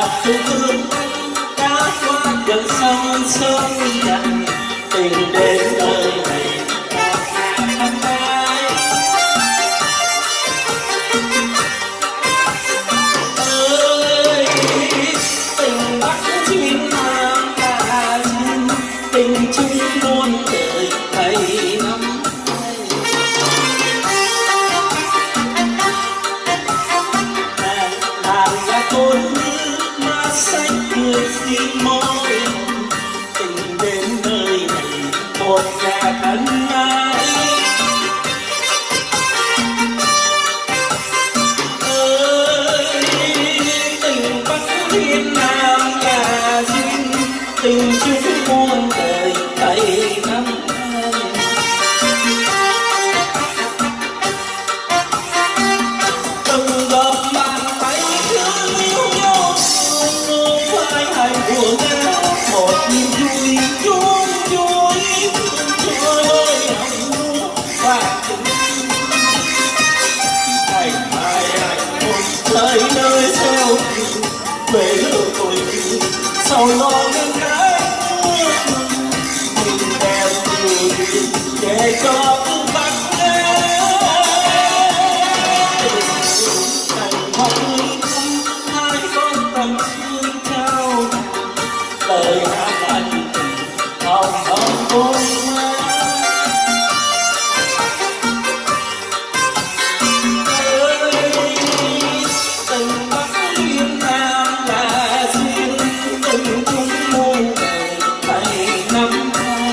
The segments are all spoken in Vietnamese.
thương thương đã qua dần sông sớm dần tình đến nơi này thân ái ơi tình bắc chim nam ta chim tình chung muôn đời thầy năm nàng là tôi như ma xanh người xin môi tình đến nơi này một nhà thân ái ơi tình bắc thiên nam là duyên tình chung muôn đời thầy năm từng gặp bàn tay thương yêu nhau ngô phai hai buồn nhau một niềm vui chung vui trôi ơi hồng mua và tình thành hai hạnh phúc tới nơi sao về lửa tôi sau lo nên cái mình đem người để cho cứ bắt lời hát anh hồng hồng ôi má ơi tình bắc liên nam là duyên tình chung muôn đời thầy năm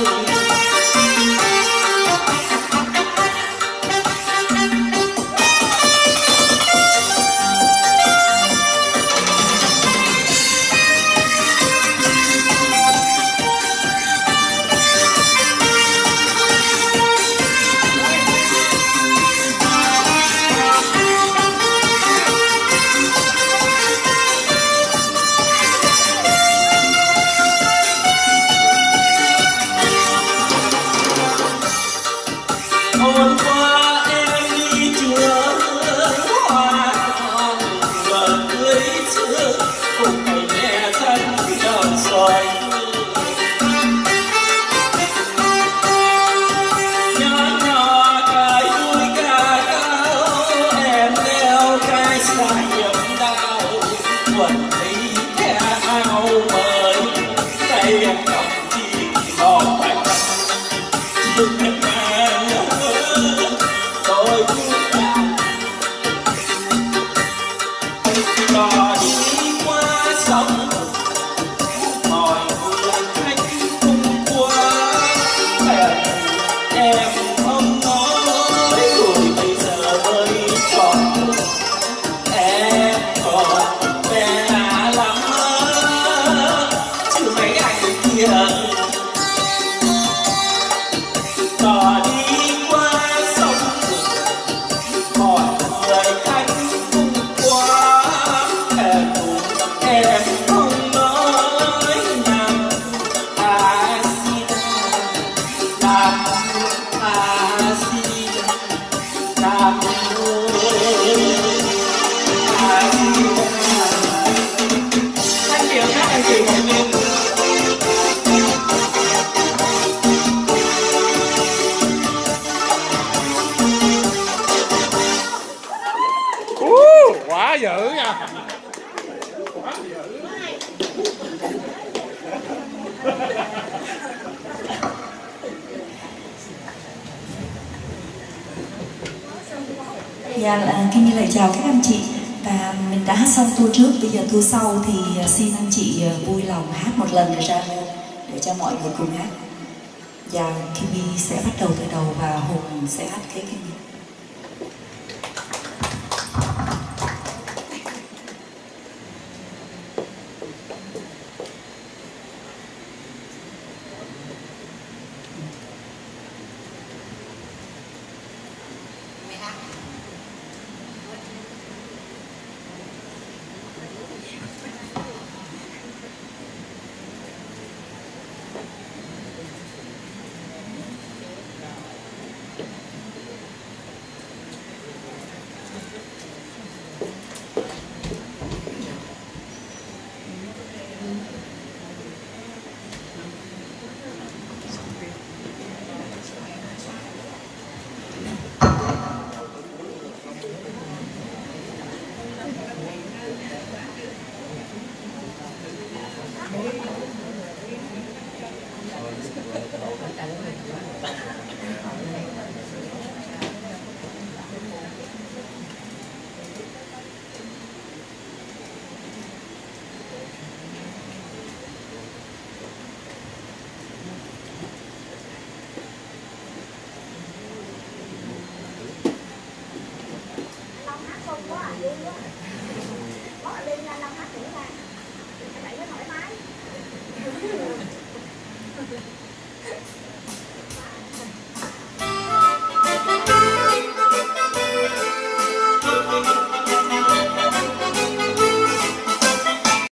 hôm qua em đi chùa hoa hồng vợ cưới xưa cùng thầy mẹ thân đón xoài nhỏ nhỏ cái vui ca cao em đeo cái xa hiểm đau quần thấy che áo mới tay em cầm chỉ bỏ phải nhưng em tôi đò đi qua sông mọi người khách cùng qua em không nói rồi bây giờ mới chọn em còn bé lắm chứ mấy anh kia đò đi qua sông mọi người khách cùng qua em không nói nam a di nam a di nam a di anh điều các anh chị một mình quá dữ nha. Quá dữ. Dạ, Kim Nhi lại chào các anh chị. Và mình đã hát xong tour trước, bây giờ tour sau thì xin anh chị vui lòng hát một lần ra để cho mọi người cùng hát. Và Kim Nhi sẽ bắt đầu từ đầu và Hùng sẽ hát kế Kim Nhi.